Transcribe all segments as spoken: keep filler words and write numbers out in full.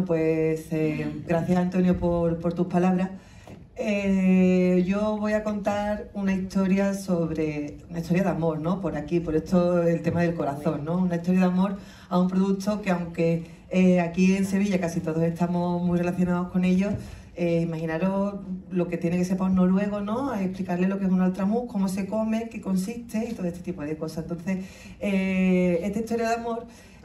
Pues eh, gracias, Antonio, por, por tus palabras. Eh, yo voy a contar una historia sobre, una historia de amor, ¿no? Por aquí, por esto el tema del corazón, ¿no? Una historia de amor a un producto que, aunque eh, aquí en Sevilla casi todos estamos muy relacionados con ellos, eh, imaginaros lo que tiene que ser para un noruego, ¿no? A explicarle lo que es un altramuz, cómo se come, qué consiste y todo este tipo de cosas. Entonces, eh, esta historia de amor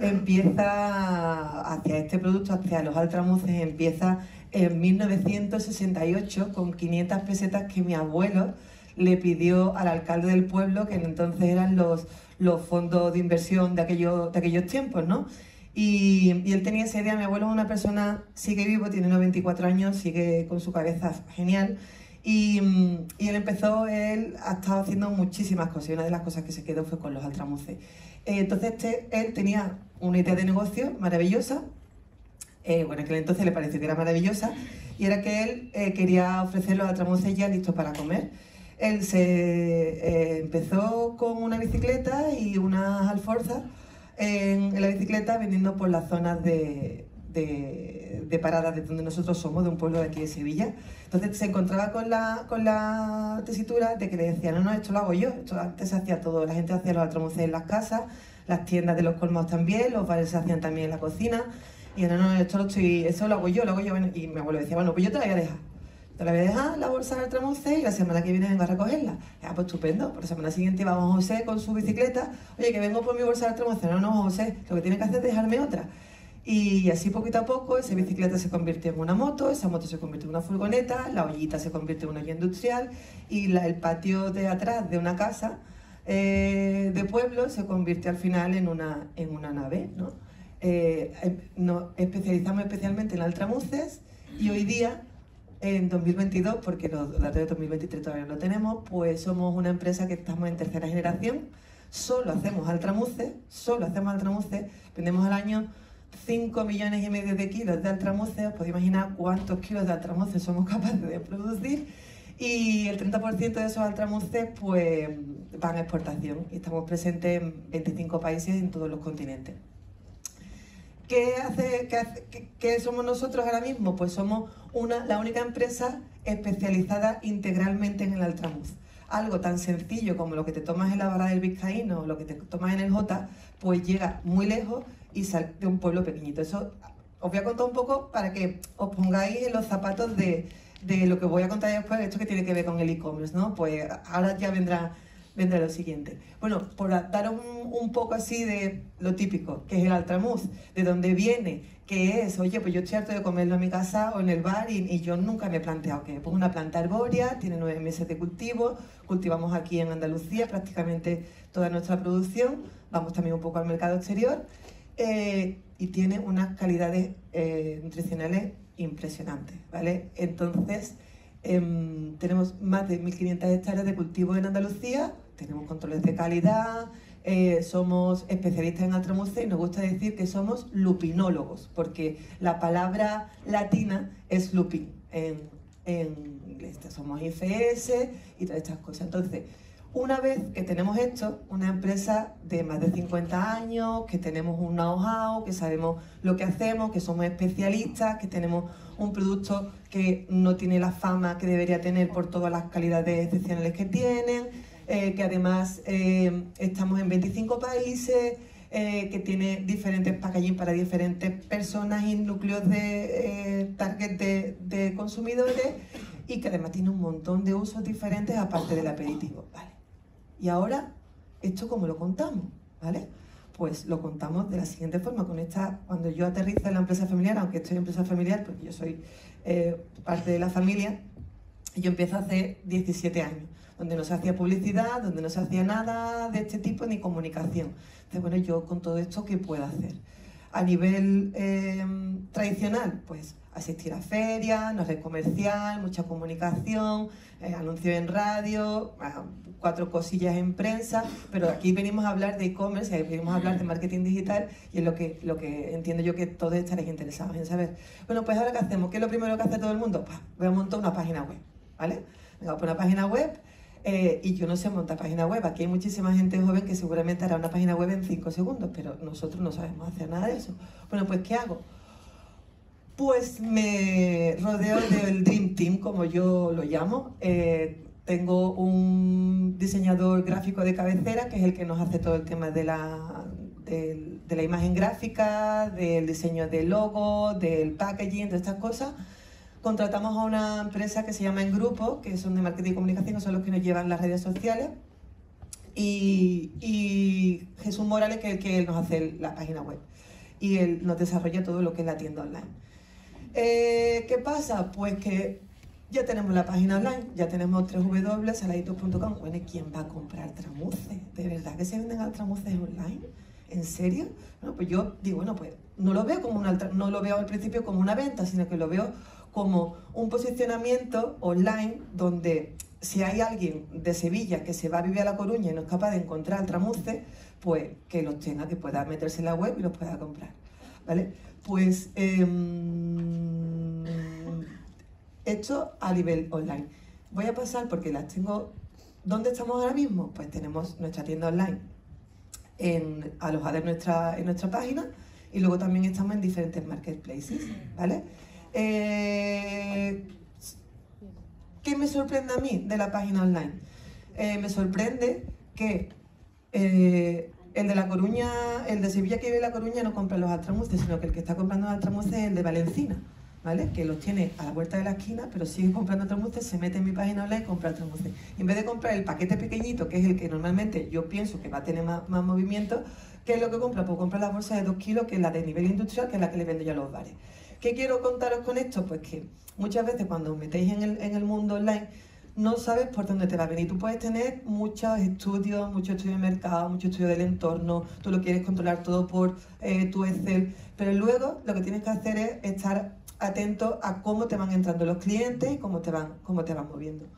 empieza hacia este producto, hacia los altramuces, empieza en mil novecientos sesenta y ocho con quinientas pesetas que mi abuelo le pidió al alcalde del pueblo, que entonces eran los, los fondos de inversión de, aquello, de aquellos tiempos, ¿no? Y, y él tenía esa idea. Mi abuelo es una persona, sigue vivo, tiene noventa y cuatro años, sigue con su cabeza genial. Y, y él empezó, él ha estado haciendo muchísimas cosas, y una de las cosas que se quedó fue con los altramuces. Eh, entonces este, él tenía una idea de negocio maravillosa. Eh, bueno, en aquel entonces le pareció que era maravillosa, y era que él eh, quería ofrecer los altramuces ya listos para comer. Él se eh, empezó con una bicicleta y unas alforzas en, en la bicicleta, vendiendo por las zonas de, de, de paradas de donde nosotros somos, de un pueblo de aquí de Sevilla. Entonces se encontraba con la, con la tesitura de que le decían: no, no, esto lo hago yo. Esto antes se hacía todo, la gente hacía los altramuces en las casas, las tiendas de los colmados también, los bares se hacían también en la cocina. Y no, no, esto lo estoy, eso lo hago yo, lo hago yo. Bueno, y mi abuelo decía: bueno, pues yo te la voy a dejar. Te la voy a dejar la bolsa de altramuces y la semana que viene vengo a recogerla. Ah, pues estupendo. Por la semana siguiente vamos a José con su bicicleta. Oye, que vengo por mi bolsa de altramuces. No, no, José, lo que tienes que hacer es dejarme otra. Y así poquito a poco esa bicicleta se convierte en una moto, esa moto se convierte en una furgoneta, la ollita se convierte en una olla industrial, y la, el patio de atrás de una casa eh, de pueblo se convierte al final en una, en una nave, ¿no? Eh, nos especializamos especialmente en altramuces, y hoy día, en dos mil veintidós, porque los datos de dos mil veintitrés todavía no lo tenemos, pues somos una empresa que estamos en tercera generación, solo hacemos altramuces, solo hacemos altramuces, vendemos al año cinco millones y medio de kilos de altramuces. Os podéis imaginar cuántos kilos de altramuces somos capaces de producir, y el treinta por ciento de esos altramuces pues van a exportación, y estamos presentes en veinticinco países en todos los continentes. ¿Qué, hace, qué, hace, qué, ¿Qué somos nosotros ahora mismo? Pues somos una, la única empresa especializada integralmente en el altramuz. Algo tan sencillo como lo que te tomas en la barra del Vizcaíno o lo que te tomas en el Jota, pues llega muy lejos y sale de un pueblo pequeñito. Eso os voy a contar un poco para que os pongáis en los zapatos de, de lo que voy a contar después, esto que tiene que ver con el e-commerce, ¿no? Pues ahora ya vendrá... vendrá lo siguiente. Bueno, por dar un, un poco así de lo típico, que es el altramuz, de dónde viene, qué es. Oye, pues yo estoy harto de comerlo en mi casa o en el bar, y, y yo nunca me he planteado que es. Pues una planta arbórea, tiene nueve meses de cultivo, cultivamos aquí en Andalucía prácticamente toda nuestra producción, vamos también un poco al mercado exterior, eh, y tiene unas calidades eh, nutricionales impresionantes, ¿vale? Entonces, eh, tenemos más de mil quinientas hectáreas de cultivo en Andalucía. Tenemos controles de calidad, eh, somos especialistas en altramuces, y nos gusta decir que somos lupinólogos, porque la palabra latina es lupin en, en inglés. Somos I F S y todas estas cosas. Entonces, una vez que tenemos esto, una empresa de más de cincuenta años, que tenemos un know-how, que sabemos lo que hacemos, que somos especialistas, que tenemos un producto que no tiene la fama que debería tener por todas las calidades excepcionales que tienen, Eh, que además eh, estamos en veinticinco países, eh, que tiene diferentes packaging para diferentes personas y núcleos de eh, target de, de consumidores, y que además tiene un montón de usos diferentes aparte del aperitivo, ¿vale? Y ahora, ¿esto cómo lo contamos? ¿Vale? Pues lo contamos de la siguiente forma. Con esta, cuando yo aterrizo en la empresa familiar, aunque estoy en empresa familiar porque yo soy eh, parte de la familia, yo empiezo hace diecisiete años, donde no se hacía publicidad, donde no se hacía nada de este tipo, ni comunicación. Entonces, bueno, yo con todo esto, ¿qué puedo hacer? A nivel eh, tradicional, pues asistir a ferias, una red comercial, mucha comunicación, eh, anuncios en radio, cuatro cosillas en prensa, pero aquí venimos a hablar de e-commerce, venimos a hablar de marketing digital, y es lo que, lo que entiendo yo que todos estaréis interesados en saber. Bueno, pues ahora, ¿qué hacemos? ¿Qué es lo primero que hace todo el mundo? Pues voy a montar una página web, ¿vale? Venga, por una página web. Eh, y yo no sé montar página web. Aquí hay muchísima gente joven que seguramente hará una página web en cinco segundos, pero nosotros no sabemos hacer nada de eso. Bueno, pues ¿qué hago? Pues me rodeo del Dream Team, como yo lo llamo. Eh, tengo un diseñador gráfico de cabecera, que es el que nos hace todo el tema de la, de, de la imagen gráfica, del diseño del logo, del packaging, de estas cosas. Contratamos a una empresa que se llama En Grupo, que son de marketing y comunicación, que son los que nos llevan las redes sociales. Y, y Jesús Morales, que es el que nos hace la página web. Y él nos desarrolla todo lo que es la tienda online. Eh, ¿Qué pasa? Pues que ya tenemos la página online, ya tenemos doble u doble u doble punto saladitos punto com. Bueno, ¿quién va a comprar tramuces? ¿De verdad que se venden tramuces online? ¿En serio? Bueno, pues yo digo, bueno, pues no lo veo como una, no lo veo al principio como una venta, sino que lo veo como un posicionamiento online donde si hay alguien de Sevilla que se va a vivir a La Coruña y no es capaz de encontrar tramuces, pues que los tenga, que pueda meterse en la web y los pueda comprar, ¿vale? Pues eh, esto a nivel online. Voy a pasar porque las tengo. ¿Dónde estamos ahora mismo? Pues tenemos nuestra tienda online en, alojada en nuestra, en nuestra página, y luego también estamos en diferentes marketplaces, ¿vale? Eh, ¿Qué me sorprende a mí de la página online? Eh, me sorprende que eh, el de La Coruña, el de Sevilla que vive en La Coruña no compra los altramuces, sino que el que está comprando los altramuces es el de Valencina, ¿vale? Que los tiene a la vuelta de la esquina, pero sigue comprando altramuces, se mete en mi página online y compra altramuces. Y en vez de comprar el paquete pequeñito, que es el que normalmente yo pienso que va a tener más, más movimiento, ¿qué es lo que compra? Pues compra la bolsa de dos kilos, que es la de nivel industrial, que es la que le vendo yo a los bares. ¿Qué quiero contaros con esto? Pues que muchas veces cuando os metéis en el, en el mundo online, no sabes por dónde te va a venir. Tú puedes tener muchos estudios, muchos estudios de mercado, muchos estudios del entorno, tú lo quieres controlar todo por eh, tu Excel, pero luego lo que tienes que hacer es estar atento a cómo te van entrando los clientes y cómo te van, cómo te van moviendo.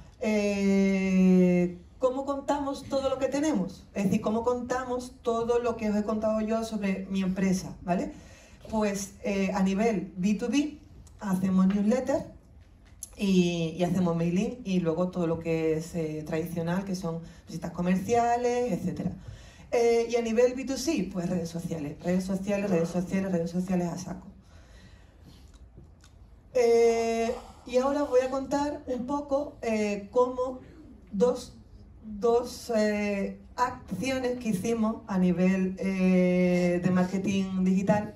Eh, ¿Cómo contamos todo lo que tenemos? Es decir, ¿cómo contamos todo lo que os he contado yo sobre mi empresa? ¿Vale? Pues eh, a nivel B dos B hacemos newsletter, Y, y hacemos mailing, y luego todo lo que es eh, tradicional, que son visitas comerciales, etcétera. Eh, y a nivel B dos C, pues redes sociales, redes sociales, redes sociales, redes sociales a saco. Eh, y ahora os voy a contar un poco eh, cómo dos, dos eh, acciones que hicimos a nivel eh, de marketing digital,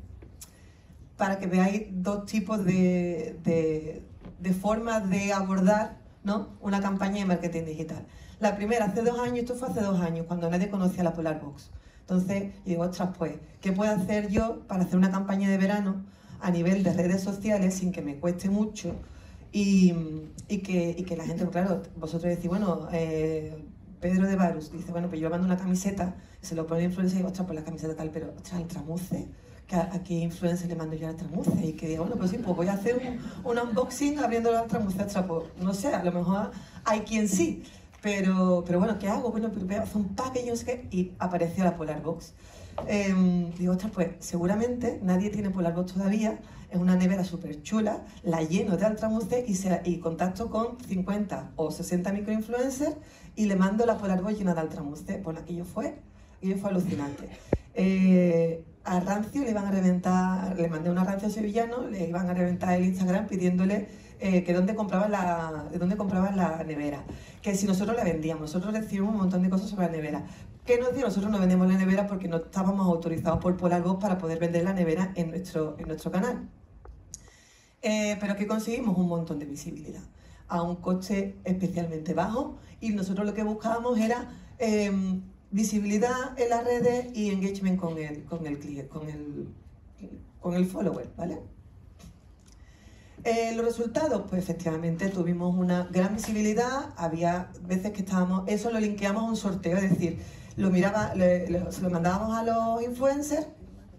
para que veáis dos tipos de, de de formas de abordar, ¿no?, una campaña de marketing digital. La primera, hace dos años, esto fue hace dos años, cuando nadie conocía la Polar Box. Entonces, yo digo, ostras, pues, ¿qué puedo hacer yo para hacer una campaña de verano a nivel de redes sociales sin que me cueste mucho y, y, que, y que la gente, claro, vosotros decís, bueno, eh, Pedro de Varus dice, bueno, pues yo mando una camiseta, se lo pone influencer y digo, ostras, pues la camiseta tal, pero, ostras, el tramuce, que a, a qué influencer le mando yo al tramuce, y que diga, bueno, pues sí, pues voy a hacer un, un unboxing abriendo los tramuces, ostras, pues, no sé, a lo mejor hay quien sí, pero, pero bueno, ¿qué hago? Bueno, pero voy a hacer un package, no sé qué, y apareció la Polar Box. Eh, digo, ostras, pues seguramente nadie tiene Polar Box todavía, es una nevera súper chula, la lleno de altramuces y, se, y contacto con cincuenta o sesenta microinfluencers y le mando la Polar Box llena de altramuces. Bueno, aquello fue, aquello fue alucinante. Eh, a Rancio le iban a reventar, le mandé una Rancio sevillano, le iban a reventar el Instagram pidiéndole eh, que dónde compraban la, de dónde compraban la nevera, que si nosotros la vendíamos. Nosotros recibimos un montón de cosas sobre la nevera. ¿Qué nos dio? Nosotros no vendemos la nevera porque no estábamos autorizados por Polar Box para poder vender la nevera en nuestro, en nuestro canal. Eh, pero que conseguimos un montón de visibilidad a un coste especialmente bajo, y nosotros lo que buscábamos era eh, visibilidad en las redes y engagement con el, con el cliente, con el, con el follower, ¿vale? Eh, los resultados, pues efectivamente tuvimos una gran visibilidad. Había veces que estábamos, eso lo linkeamos a un sorteo, es decir, lo miraba, le, le, se lo mandábamos a los influencers,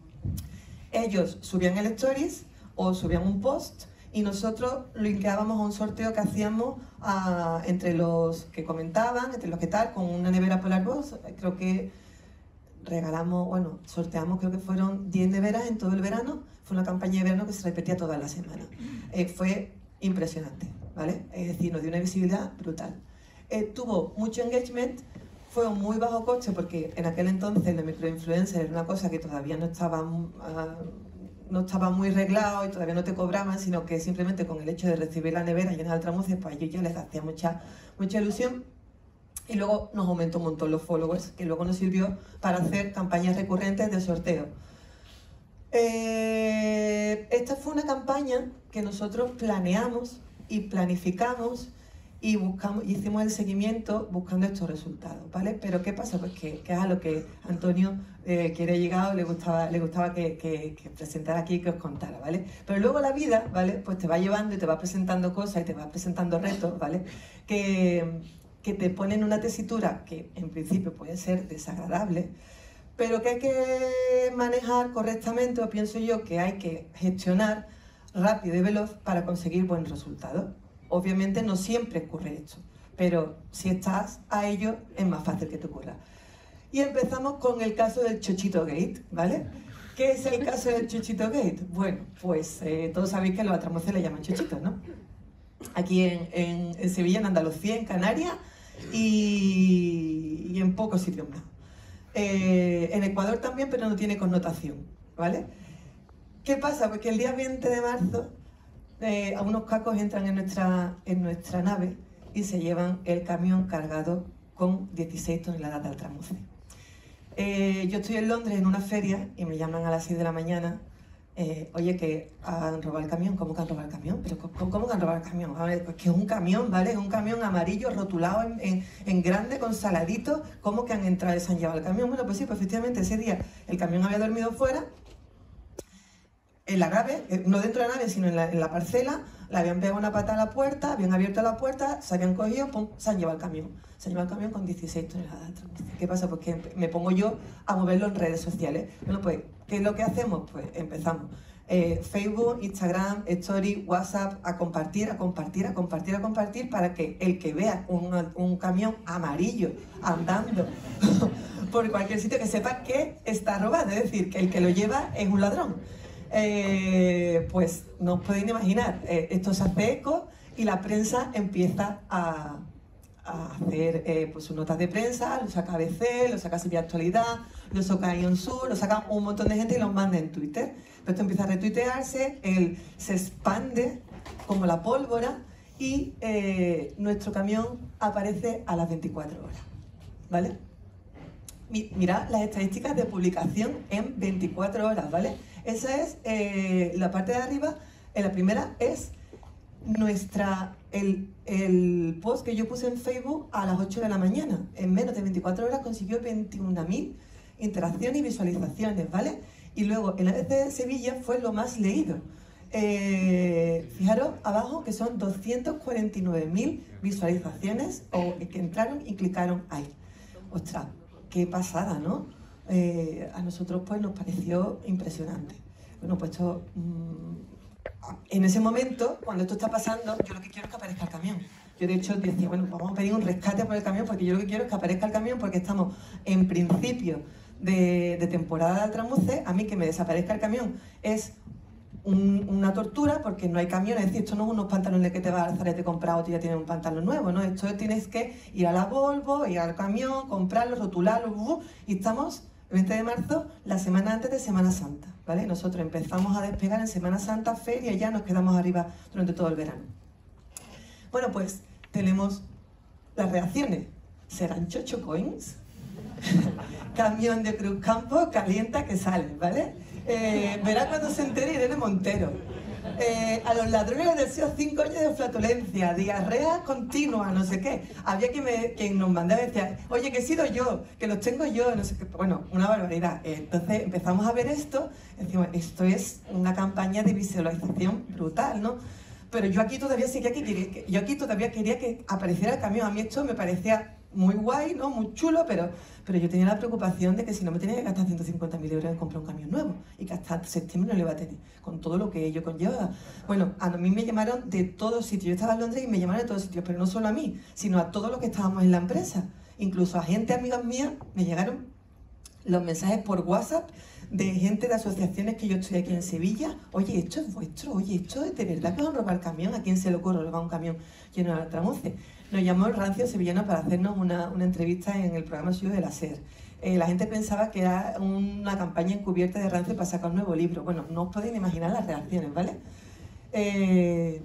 ellos subían el stories o subían un post y nosotros linkeábamos a un sorteo que hacíamos a, entre los que comentaban, entre los que tal, con una nevera Polar Box. Creo que regalamos, bueno, sorteamos, creo que fueron diez neveras en todo el verano. Fue una campaña de verano que se repetía toda la semana. Eh, fue impresionante, ¿vale? Es decir, nos dio una visibilidad brutal. Eh, tuvo mucho engagement, fue un muy bajo coste porque en aquel entonces la microinfluencer era una cosa que todavía no estaba uh, no estaba muy reglado y todavía no te cobraban, sino que simplemente con el hecho de recibir la nevera llena de altramuces, pues a ellos ya les hacía mucha, mucha ilusión. Y luego nos aumentó un montón los followers, que luego nos sirvió para hacer campañas recurrentes de sorteo. Eh, esta fue una campaña que nosotros planeamos y planificamos y buscamos, hicimos el seguimiento buscando estos resultados, ¿vale? Pero ¿qué pasa? Pues que, que es a lo que Antonio eh, quiere llegar o le gustaba, le gustaba que, que, que presentara aquí y que os contara, ¿vale? Pero luego la vida, ¿vale? Pues te va llevando y te va presentando cosas y te va presentando retos, ¿vale? Que, que te ponen una tesitura que en principio puede ser desagradable, pero que hay que manejar correctamente, o pienso yo que hay que gestionar rápido y veloz para conseguir buen resultado. Obviamente no siempre ocurre esto, pero si estás a ello es más fácil que te ocurra. Y empezamos con el caso del Chochito Gate, ¿vale? ¿Qué es el caso del Chochito Gate? Bueno, pues eh, todos sabéis que a los altramuces le llaman chochitos, ¿no? Aquí en, en, en Sevilla, en Andalucía, en Canarias y, y en pocos sitios más. Eh, en Ecuador también, pero no tiene connotación, ¿vale? ¿Qué pasa? Pues que el día veinte de marzo eh, a unos cacos entran en nuestra, en nuestra nave y se llevan el camión cargado con dieciséis toneladas de altramuces. Eh, yo estoy en Londres en una feria y me llaman a las seis de la mañana. Eh, oye, que han robado el camión. ¿Cómo que han robado el camión? ¿Pero cómo, cómo que han robado el camión? A ver, pues que es un camión, ¿vale? Es un camión amarillo rotulado en, en, en grande con saladitos. ¿Cómo que han entrado y se han llevado el camión? Bueno, pues sí, pues efectivamente ese día el camión había dormido fuera, en la nave, no dentro de la nave, sino en la, en la parcela. Le habían pegado una pata a la puerta, habían abierto la puerta, se habían cogido, pum, se han llevado el camión. Se han llevado el camión con dieciséis toneladas. ¿Qué pasa? Pues que me pongo yo a moverlo en redes sociales. Bueno, pues, ¿qué es lo que hacemos? Pues empezamos. Eh, Facebook, Instagram, Story, WhatsApp, a compartir, a compartir, a compartir, a compartir, para que el que vea un, un camión amarillo andando por cualquier sitio, que sepa que está robado, es decir, que el que lo lleva es un ladrón. Eh, pues no os podéis imaginar, eh, esto se hace eco y la prensa empieza a, a hacer eh, pues sus notas de prensa, lo saca A B C, lo saca Sevilla Actualidad, lo saca Ion Sur, lo saca un montón de gente y lo manda en Twitter. Pero esto empieza a retuitearse, él se expande como la pólvora y eh, nuestro camión aparece a las veinticuatro horas, ¿vale? Mirad las estadísticas de publicación en veinticuatro horas, ¿vale? Esa es eh, la parte de arriba. En la primera es nuestra, el, el post que yo puse en Facebook a las ocho de la mañana. En menos de veinticuatro horas consiguió veintiuna mil interacciones y visualizaciones, ¿vale? Y luego en la A B C de Sevilla fue lo más leído. Eh, fijaros abajo que son doscientas cuarenta y nueve mil visualizaciones o, que entraron y clicaron ahí. Ostras, qué pasada, ¿no? Eh, a nosotros pues nos pareció impresionante. Bueno, pues esto, mmm, en ese momento, cuando esto está pasando, yo lo que quiero es que aparezca el camión. Yo de hecho decía, bueno, vamos a pedir un rescate por el camión, porque yo lo que quiero es que aparezca el camión, porque estamos en principio de, de temporada de altramuces. A mí que me desaparezca el camión es un, una tortura, porque no hay camión. Es decir, esto no es unos pantalones que te vas al Zarete comprado, tú ya tienes un pantalón nuevo, ¿no? Esto tienes que ir a la Volvo, ir al camión, comprarlo, rotularlo, uh, y estamos el veinte de marzo, la semana antes de Semana Santa, ¿vale? Nosotros empezamos a despegar en Semana Santa, feria, y ya nos quedamos arriba durante todo el verano. Bueno, pues tenemos las reacciones. ¿Serán chocho coins? Camión de Cruzcampo, calienta que sale, ¿vale? Eh, verá cuando se entere Irene Montero. Eh, a los ladrones les deseo cinco años de flatulencia, diarrea continua, no sé qué. Había quien, me, quien nos mandaba y decía, oye, que he sido yo, que los tengo yo, no sé qué. Bueno, una barbaridad. Entonces empezamos a ver esto, y decimos, esto es una campaña de visualización brutal, ¿no? Pero yo aquí todavía seguía que yo aquí todavía quería que apareciera el camión. A mí esto me parecía muy guay, ¿no? Muy chulo, pero, pero yo tenía la preocupación de que si no me tenía que gastar ciento cincuenta mil euros en comprar un camión nuevo y que hasta septiembre no le iba a tener, con todo lo que ello conlleva. Bueno, a mí me llamaron de todos sitios. Yo estaba en Londres y me llamaron de todos sitios, pero no solo a mí, sino a todos los que estábamos en la empresa. Incluso a gente, amigas mías, me llegaron los mensajes por WhatsApp de gente de asociaciones que yo estoy aquí en Sevilla. Oye, esto es vuestro, oye, esto es de verdad que os han robado el camión. ¿A quién se le ocurre robar un camión lleno de altramuces? Nos llamó el Rancio Sevillano para hacernos una, una entrevista en el programa suyo de la SER. Eh, la gente pensaba que era una campaña encubierta de Rancio para sacar un nuevo libro. Bueno, no os podéis imaginar las reacciones, ¿vale? Eh,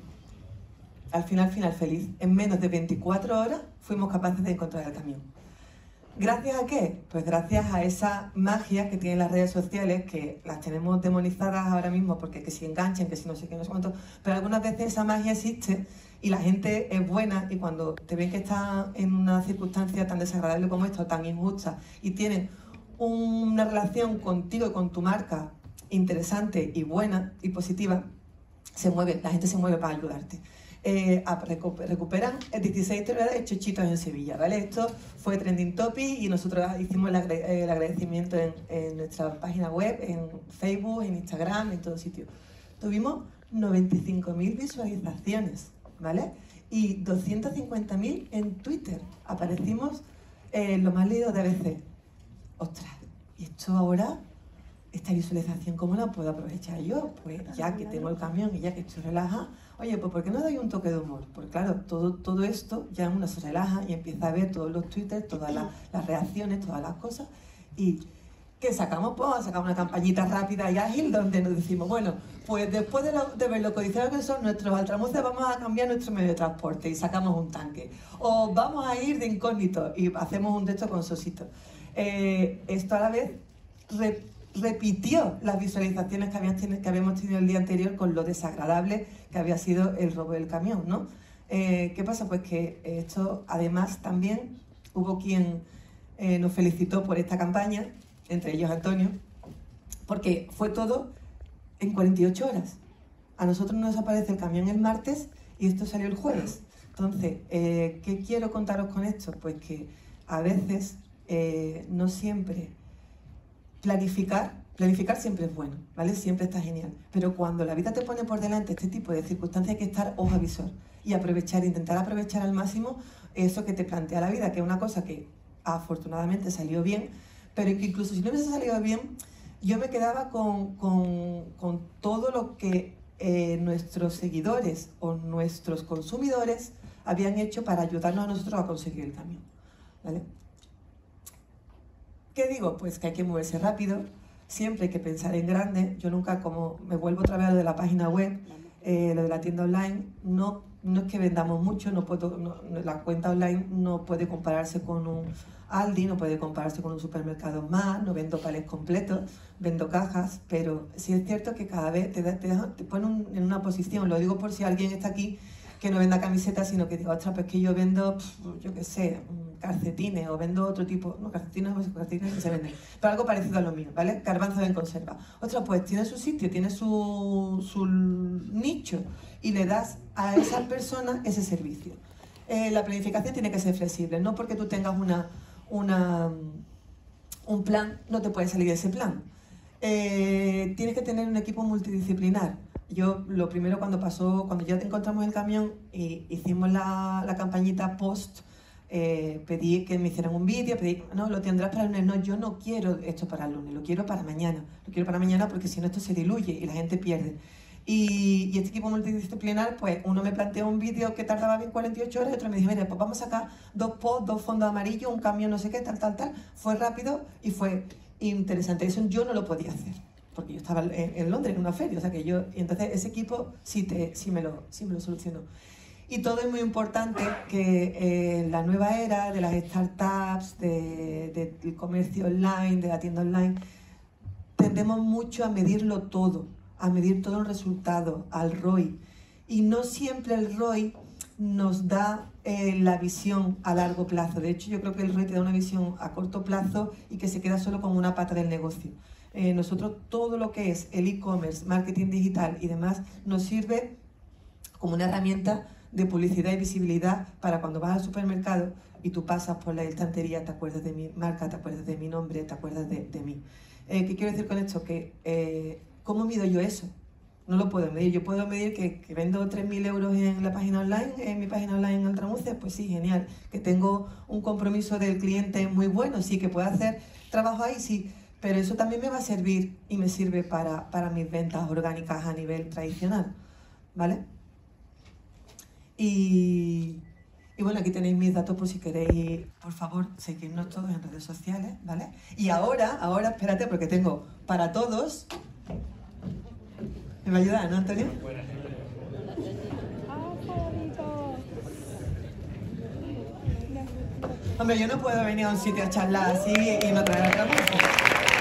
al final, final feliz. En menos de veinticuatro horas fuimos capaces de encontrar el camión. ¿Gracias a qué? Pues gracias a esa magia que tienen las redes sociales, que las tenemos demonizadas ahora mismo porque que si enganchen, que si no sé qué, no sé cuánto, pero algunas veces esa magia existe y la gente es buena, y cuando te ven que estás en una circunstancia tan desagradable como esta, tan injusta, y tienen una relación contigo y con tu marca interesante y buena y positiva, se mueve, la gente se mueve para ayudarte. Eh, recuperan dieciséis toneladas de chochitos en Sevilla, ¿vale? Esto fue trending topic y nosotros hicimos el, agrade el agradecimiento en, en nuestra página web, en Facebook, en Instagram, en todo sitio. Tuvimos noventa y cinco mil visualizaciones, ¿vale? Y doscientos cincuenta mil en Twitter. Aparecimos en eh, lo más leído de A B C. Ostras, y esto ahora, esta visualización, ¿cómo la puedo aprovechar yo? Pues ya que tengo el camión y ya que estoy relajada, oye, pues ¿por qué no doy un toque de humor? Porque claro, todo, todo esto ya uno se relaja y empieza a ver todos los twitters, todas las, las reacciones, todas las cosas. Y ¿qué sacamos? Pues sacamos una campañita rápida y ágil donde nos decimos, bueno, pues después de, lo, de ver lo codiciado que son nuestros altramuces, vamos a cambiar nuestro medio de transporte y sacamos un tanque. O vamos a ir de incógnito y hacemos un texto con sosito. Eh, esto a la vez re, repitió las visualizaciones que habíamos, que habíamos tenido el día anterior con lo desagradable que había sido el robo del camión, ¿no? Eh, ¿Qué pasa? Pues que esto, además, también hubo quien eh, nos felicitó por esta campaña, entre ellos Antonio, porque fue todo en cuarenta y ocho horas. A nosotros nos aparece el camión el martes y esto salió el jueves. Entonces, eh, ¿qué quiero contaros con esto? Pues que a veces eh, no siempre planificar, planificar siempre es bueno, ¿vale? Siempre está genial. Pero cuando la vida te pone por delante este tipo de circunstancias hay que estar ojo avisor y aprovechar, intentar aprovechar al máximo eso que te plantea la vida, que es una cosa que afortunadamente salió bien, pero que incluso si no hubiese salido bien, yo me quedaba con, con, con todo lo que eh, nuestros seguidores o nuestros consumidores habían hecho para ayudarnos a nosotros a conseguir el camión, ¿vale? ¿Qué digo? Pues que hay que moverse rápido, siempre hay que pensar en grande. Yo nunca, como me vuelvo otra vez a lo de la página web, eh, lo de la tienda online, no, no es que vendamos mucho, no puedo, no, la cuenta online no puede compararse con un Aldi, no puede compararse con un supermercado más, no vendo palés completos, vendo cajas, pero sí es cierto que cada vez te, te, te pone un, en una posición, lo digo por si alguien está aquí que no venda camisetas, sino que diga, ostras, pues que yo vendo, pff, yo qué sé, calcetines o vendo otro tipo, no, calcetines, no sé, calcetines que se venden, pero algo parecido a lo mío, ¿vale? Garbanzos en conserva. Ostras, pues tiene su sitio, tiene su, su nicho y le das a esa persona ese servicio. Eh, la planificación tiene que ser flexible, no porque tú tengas una, una, un plan, no te puedes salir de ese plan. Eh, tienes que tener un equipo multidisciplinar. Yo lo primero cuando pasó, cuando ya encontramos el camión y hicimos la, la campañita post, eh, pedí que me hicieran un vídeo, pedí, no, lo tendrás para el lunes, no, yo no quiero esto para el lunes, lo quiero para mañana, lo quiero para mañana porque si no esto se diluye y la gente pierde. Y, y este equipo multidisciplinar, pues uno me planteó un vídeo que tardaba bien cuarenta y ocho horas y otro me dijo, mira, pues vamos a sacar dos posts, dos fondos amarillos, un camión no sé qué, tal, tal, tal. Fue rápido y fue interesante. Eso yo no lo podía hacer, porque yo estaba en, en Londres en una feria, o sea que yo, y entonces ese equipo sí, te, sí, me, lo, sí me lo solucionó. Y todo es muy importante que en eh, la nueva era de las startups, de, de, del comercio online, de la tienda online, tendemos mucho a medirlo todo, a medir todo el resultado, al R O I. Y no siempre el R O I nos da eh, la visión a largo plazo. De hecho, yo creo que el R O I te da una visión a corto plazo y que se queda solo como una pata del negocio. Eh, nosotros todo lo que es el e-commerce, marketing digital y demás, nos sirve como una herramienta de publicidad y visibilidad para cuando vas al supermercado y tú pasas por la estantería, te acuerdas de mi marca, te acuerdas de mi nombre, te acuerdas de, de mí. Eh, ¿Qué quiero decir con esto? Que, eh, ¿cómo mido yo eso? No lo puedo medir. Yo puedo medir que, que vendo tres mil euros en la página online, en mi página online en Altramuces, pues sí, genial. Que tengo un compromiso del cliente muy bueno, sí, que puedo hacer trabajo ahí, sí. Pero eso también me va a servir y me sirve para, para mis ventas orgánicas a nivel tradicional, ¿vale? Y, y Y bueno, aquí tenéis mis datos por si queréis, por favor, seguirnos todos en redes sociales, ¿vale? Y ahora, ahora, espérate, porque tengo para todos... ¿Me va a ayudar, no, Antonio? Hombre, yo no puedo venir a un sitio a charlar así y no traer otra música.